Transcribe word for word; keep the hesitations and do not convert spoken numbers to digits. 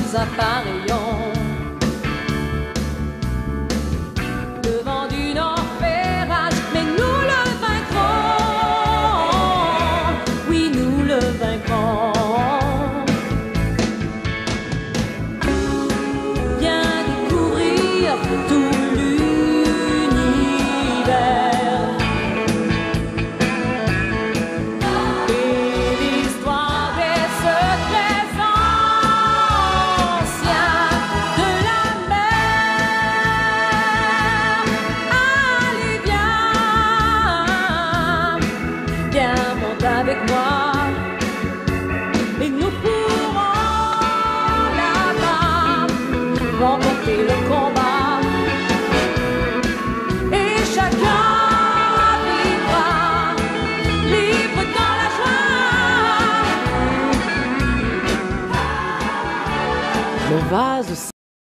appareillons. Le vent du nord fait rage, mais nous le vaincrons. Oui, nous le vaincrons. Viens découvrir tout l'univers et l'histoire des secrets anciens de la mer. Allez, viens, viens, monte avec moi et nous pourrons là-bas remporter le combat et chacun vivra libre dans la joie. Le vase